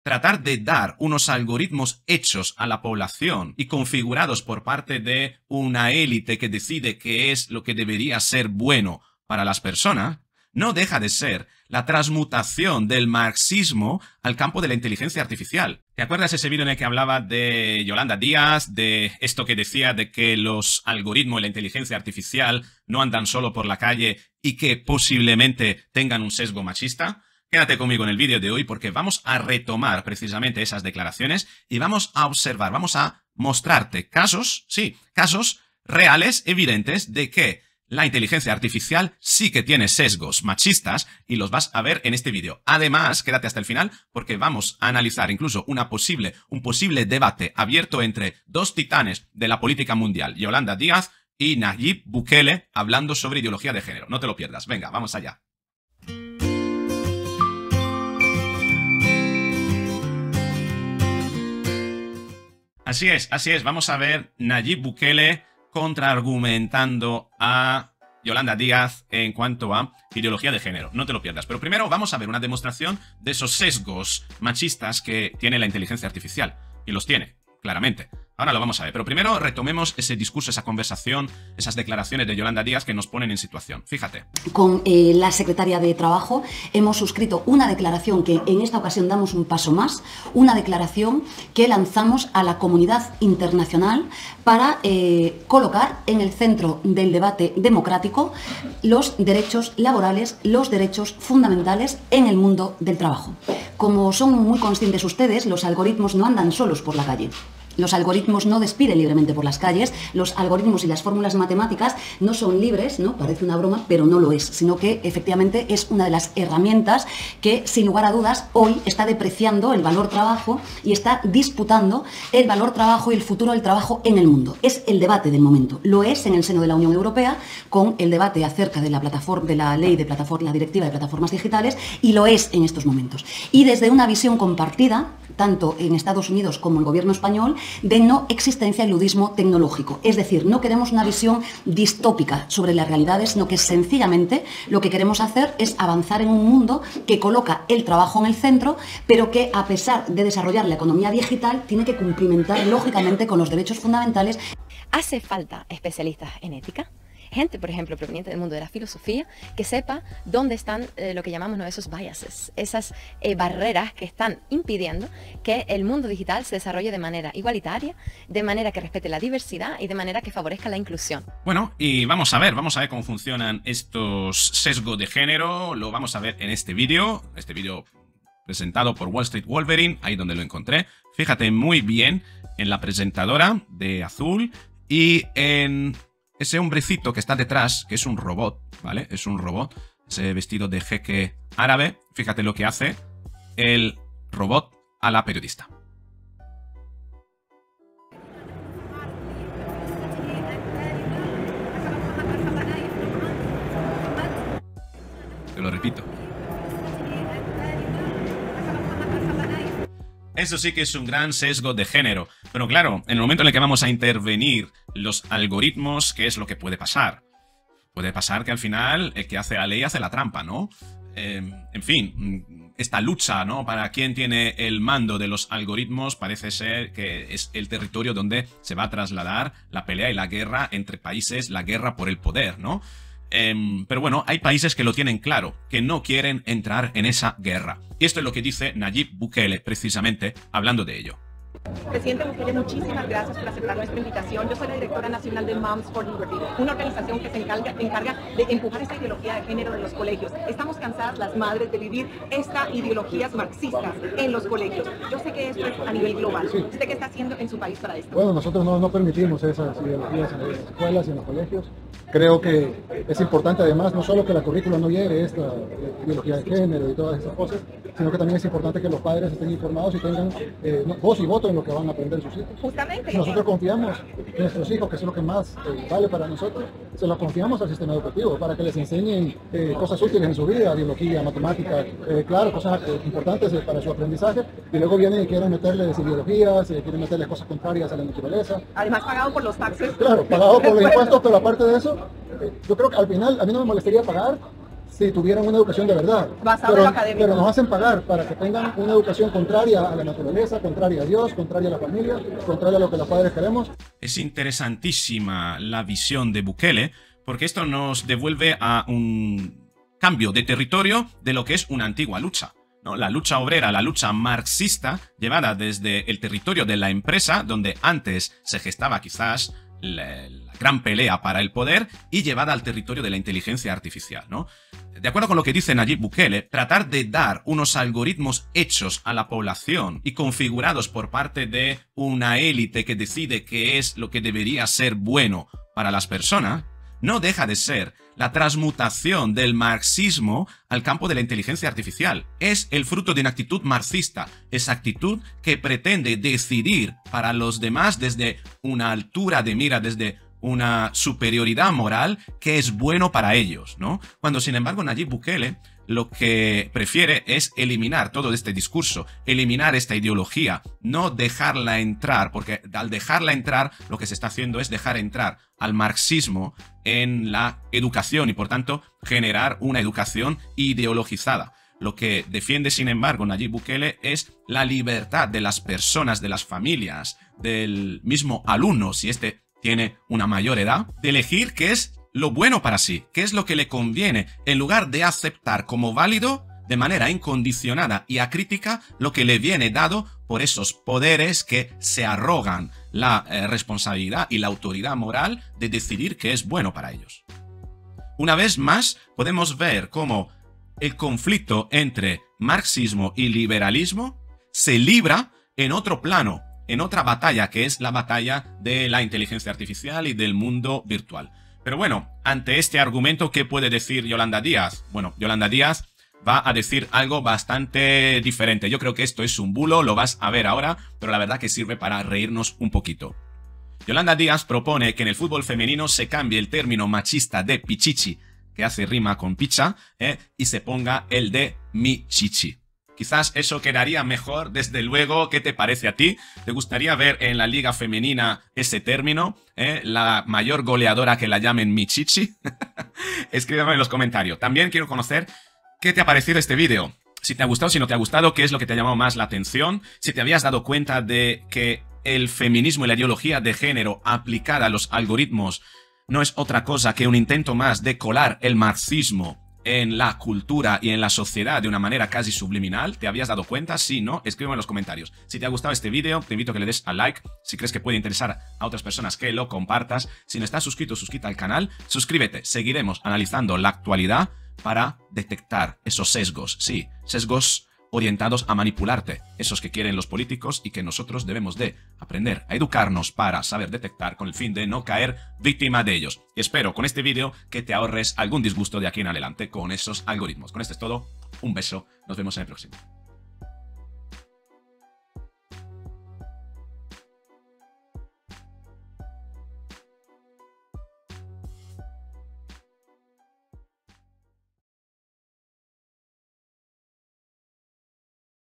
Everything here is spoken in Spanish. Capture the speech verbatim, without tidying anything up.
tratar de dar unos algoritmos hechos a la población y configurados por parte de una élite que decide qué es lo que debería ser bueno para las personas, no deja de ser la transmutación del marxismo al campo de la inteligencia artificial. ¿Te acuerdas ese vídeo en el que hablaba de Yolanda Díaz, de esto que decía de que los algoritmos y la inteligencia artificial no andan solo por la calle y que posiblemente tengan un sesgo machista? Quédate conmigo en el vídeo de hoy porque vamos a retomar precisamente esas declaraciones y vamos a observar, vamos a mostrarte casos, sí, casos reales, evidentes de que la inteligencia artificial sí que tiene sesgos machistas y los vas a ver en este vídeo. Además, quédate hasta el final porque vamos a analizar incluso una posible, un posible debate abierto entre dos titanes de la política mundial, Yolanda Díaz y Nayib Bukele, hablando sobre ideología de género. No te lo pierdas. Venga, vamos allá. Así es, así es. Vamos a ver Nayib Bukele contraargumentando a Yolanda Díaz en cuanto a ideología de género. No te lo pierdas. Pero primero vamos a ver una demostración de esos sesgos machistas que tiene la inteligencia artificial. Y los tiene, claramente. Ahora lo vamos a ver. Pero primero retomemos ese discurso, esa conversación, esas declaraciones de Yolanda Díaz que nos ponen en situación. Fíjate. Con eh, la secretaria de Trabajo hemos suscrito una declaración que en esta ocasión damos un paso más, una declaración que lanzamos a la comunidad internacional para eh, colocar en el centro del debate democrático los derechos laborales, los derechos fundamentales en el mundo del trabajo. Como son muy conscientes ustedes, los algoritmos no andan solos por la calle. Los algoritmos no despiden libremente por las calles, los algoritmos y las fórmulas matemáticas no son libres, ¿no? Parece una broma, pero no lo es, sino que efectivamente es una de las herramientas que, sin lugar a dudas, hoy está depreciando el valor trabajo y está disputando el valor trabajo y el futuro del trabajo en el mundo. Es el debate del momento. Lo es en el seno de la Unión Europea, con el debate acerca de la plataforma, de la ley de plataforma, la directiva de plataformas digitales, y lo es en estos momentos. Y desde una visión compartida, tanto en Estados Unidos como el gobierno español, de no existencia del ludismo tecnológico. Es decir, no queremos una visión distópica sobre las realidades, sino que sencillamente lo que queremos hacer es avanzar en un mundo que coloca el trabajo en el centro, pero que a pesar de desarrollar la economía digital, tiene que cumplimentar lógicamente con los derechos fundamentales. ¿Hace falta especialistas en ética? Gente, por ejemplo, proveniente del mundo de la filosofía, que sepa dónde están eh, lo que llamamos, ¿no?, esos biases, esas eh, barreras que están impidiendo que el mundo digital se desarrolle de manera igualitaria, de manera que respete la diversidad y de manera que favorezca la inclusión. Bueno, y vamos a ver, vamos a ver cómo funcionan estos sesgos de género. Lo vamos a ver en este vídeo, este vídeo presentado por Wall Street Wolverine, ahí donde lo encontré. Fíjate muy bien en la presentadora de azul y en ese hombrecito que está detrás, que es un robot, ¿vale? Es un robot, ese vestido de jeque árabe. Fíjate lo que hace el robot a la periodista. Te lo repito. Eso sí que es un gran sesgo de género. Pero claro, en el momento en el que vamos a intervenir los algoritmos, ¿qué es lo que puede pasar? Puede pasar que al final el que hace la ley hace la trampa, ¿no? Eh, en fin, esta lucha, ¿no?, para quién tiene el mando de los algoritmos parece ser que es el territorio donde se va a trasladar la pelea y la guerra entre países, la guerra por el poder, ¿no? Eh, pero bueno, hay países que lo tienen claro, que no quieren entrar en esa guerra. Y esto es lo que dice Nayib Bukele, precisamente, hablando de ello. Presidente Bukele, muchísimas gracias por aceptar nuestra invitación. Yo soy la directora nacional de Moms for Liberty, una organización que se encarga, encarga de empujar esta ideología de género en los colegios. Estamos cansadas las madres de vivir estas ideologías marxistas en los colegios. Yo sé que esto es a nivel global. ¿Usted qué está haciendo en su país para esto? Bueno, nosotros no, no permitimos esas ideologías en las escuelas y en los colegios. Creo que es importante además no solo que la currícula no lleve esta ideología de género y todas esas cosas, sino que también es importante que los padres estén informados y tengan eh, voz y voto en lo que van a aprender sus hijos. Justamente. Si nosotros confiamos en nuestros hijos, que es lo que más eh, vale para nosotros, se los confiamos al sistema educativo para que les enseñen eh, cosas útiles en su vida, biología, matemática, eh, claro, cosas eh, importantes eh, para su aprendizaje, y luego vienen y quieren meterles ideologías, eh, quieren meterles cosas contrarias a la naturaleza. Además pagado por los taxes. Claro, pagado por los impuestos, pero aparte de eso, eh, yo creo que al final a mí no me molestaría pagar si tuvieran una educación de verdad. Basado en Pero, lo académico. pero nos hacen pagar para que tengan una educación contraria a la naturaleza, contraria a Dios, contraria a la familia, contraria a lo que los padres queremos. Es interesantísima la visión de Bukele, porque esto nos devuelve a un cambio de territorio de lo que es una antigua lucha, ¿no? La lucha obrera, la lucha marxista, llevada desde el territorio de la empresa, donde antes se gestaba quizás la, la gran pelea para el poder, y llevada al territorio de la inteligencia artificial, ¿no? De acuerdo con lo que dice Nayib Bukele, tratar de dar unos algoritmos hechos a la población y configurados por parte de una élite que decide qué es lo que debería ser bueno para las personas, no deja de ser la transmutación del marxismo al campo de la inteligencia artificial. Es el fruto de una actitud marxista, esa actitud que pretende decidir para los demás desde una altura de mira, desde una superioridad moral que es bueno para ellos, ¿no? Cuando, sin embargo, Nayib Bukele lo que prefiere es eliminar todo este discurso, eliminar esta ideología, no dejarla entrar, porque al dejarla entrar lo que se está haciendo es dejar entrar al marxismo en la educación y por tanto generar una educación ideologizada. Lo que defiende, sin embargo, Nayib Bukele es la libertad de las personas, de las familias, del mismo alumno, si este tiene una mayor edad, de elegir qué es lo bueno para sí, qué es lo que le conviene, en lugar de aceptar como válido de manera incondicionada y acrítica lo que le viene dado por esos poderes que se arrogan la eh, responsabilidad y la autoridad moral de decidir qué es bueno para ellos. Una vez más, podemos ver cómo el conflicto entre marxismo y liberalismo se libra en otro plano, en otra batalla, que es la batalla de la inteligencia artificial y del mundo virtual. Pero bueno, ante este argumento, ¿qué puede decir Yolanda Díaz? Bueno, Yolanda Díaz va a decir algo bastante diferente. Yo creo que esto es un bulo, lo vas a ver ahora, pero la verdad que sirve para reírnos un poquito. Yolanda Díaz propone que en el fútbol femenino se cambie el término machista de pichichi, que hace rima con picha, ¿eh? y se ponga el de mi chichi. Quizás eso quedaría mejor, desde luego. ¿Qué te parece a ti? ¿Te gustaría ver en la liga femenina ese término? ¿Eh? La mayor goleadora que la llamen Michichi. Escríbeme en los comentarios. También quiero conocer qué te ha parecido este vídeo. Si te ha gustado, si no te ha gustado, qué es lo que te ha llamado más la atención. Si te habías dado cuenta de que el feminismo y la ideología de género aplicada a los algoritmos no es otra cosa que un intento más de colar el marxismo en la cultura y en la sociedad de una manera casi subliminal. ¿Te habías dado cuenta? Si no, escríbeme en los comentarios. Si te ha gustado este vídeo, te invito a que le des a like. Si crees que puede interesar a otras personas, que lo compartas. Si no estás suscrito, suscríbete al canal. Suscríbete. Seguiremos analizando la actualidad para detectar esos sesgos. Sí, sesgos orientados a manipularte, esos que quieren los políticos y que nosotros debemos de aprender a educarnos para saber detectar con el fin de no caer víctima de ellos. Y espero con este vídeo que te ahorres algún disgusto de aquí en adelante con esos algoritmos. Con esto es todo, un beso, nos vemos en el próximo.